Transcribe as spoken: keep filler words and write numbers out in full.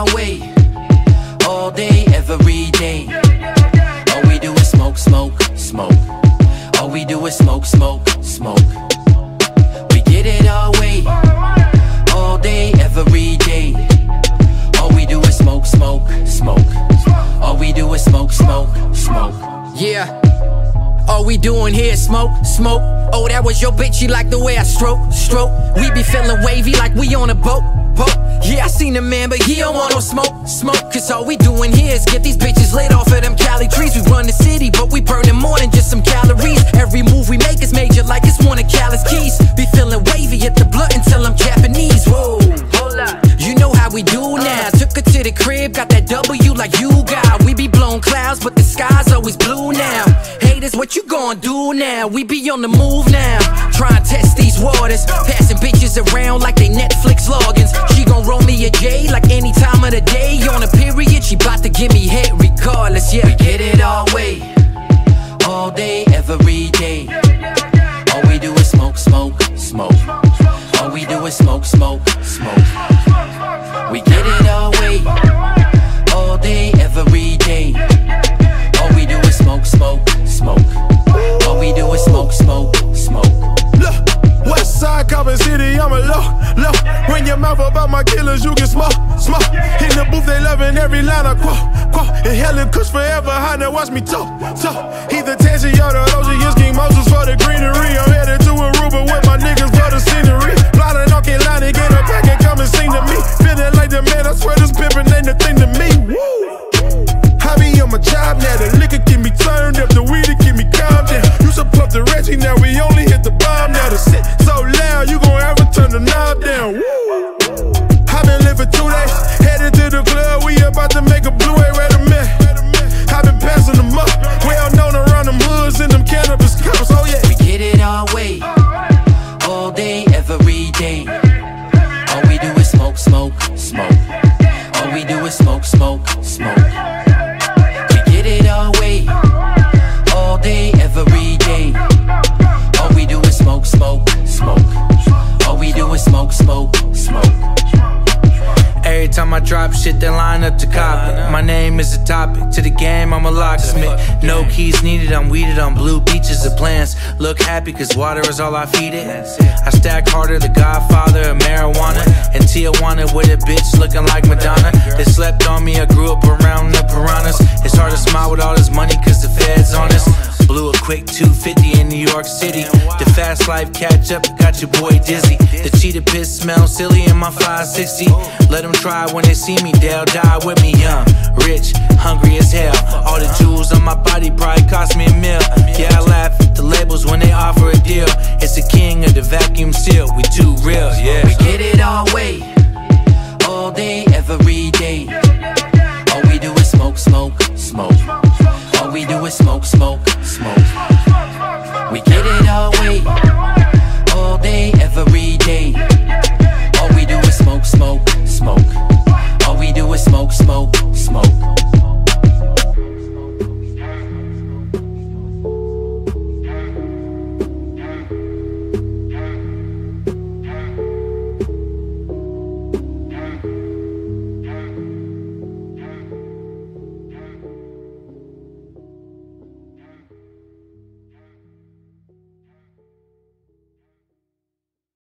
our way, all day, every day. All we do is smoke, smoke, smoke. All we do is smoke, smoke, smoke. We get it our way, all day, every day. All we do is smoke, smoke, smoke. All we do is smoke, smoke, smoke. Yeah. All we doing here is smoke, smoke. Oh, that was your bitch, she like the way I stroke, stroke. We be feeling wavy like we on a boat, boat. Yeah, I seen the man, but he don't want no smoke, smoke. Cause all we doing here is get these bitches lit off of them Cali trees. We run the city, but we burning more than just some calories. Every move we make is major like it's one of Cali's keys. Be feeling wavy, hit the blunt until I'm Japanese. Whoa, hold up. You know how we do now. Took her to the crib, got that W like you got. We be blowing clouds, but the sky's always blue now. Haters, what you gon' do now? We be on the move now. Try and test these waters, passing bitches around like they Netflix logins. She gon' roll me a J like any time of the day. On a period, she bout to give me head regardless. Yeah, we get it all way, all day, every day. All we do is smoke, smoke, smoke. All we do is smoke, smoke, smoke. We get it all way, all day, every day. All we do is smoke, smoke, smoke. All we do is smoke, smoke, smoke. Look, west side, Calvus City, I'm a low, low. When your mouth about my killers, you can smoke, smoke. In the booth, they loving every line I quote, quote. Inhaling kush forever, high, now watch me talk, talk. Either Tansy or the Ocean, King Moses for the greenery. I'm headed to Aruba with my niggas for the scenery. Blinding North Carolina, get a pack and come and sing to me. Feeling like the man, I swear this pimpin' ain't the thing to me. Woo! I be on my job now, the liquor keep me turned up, the weed to keep me calm down. Used to pump the Reggie, now we only hit the bomb. Now the shit so loud, you gon' ever turn the knob down. Woo! I been living two days, headed to the club, we about to make a Blu-ray recommend. I been passing them up, well known around them hoods and them cannabis cups, oh yeah. We get it our way, all day, every day. All we do is smoke, smoke, smoke. All we do is smoke, smoke, smoke. We get it our way, all day, every day. All we do is smoke, smoke, smoke. All we do is smoke, smoke, smoke. Every time I drop shit, they line up to copy. My name is a topic, to the game I'm a locksmith. No keys needed, I'm weeded on blue beaches of plants. Look happy cause water is all I feed it. I stack harder, the godfather of marijuana. In Tijuana with a bitch looking like Madonna. They slept on me, I grew up around the piranhas. It's hard to smile with all this money cause the feds on us. Blew a quick two fifty in New York City. The fast life catch up, got your boy dizzy. The cheetah piss smells silly in my five sixty. Let them try when they see me, they'll die with me. Young, rich, hungry as hell. All the jewels on my body probably cost me a meal. Yeah, I laugh at the labels when they offer a deal. It's the king of the vacuum seal, we too real, yeah. We get it our way, all day, every day. All we do is smoke, smoke, smoke. All we do is smoke, smoke,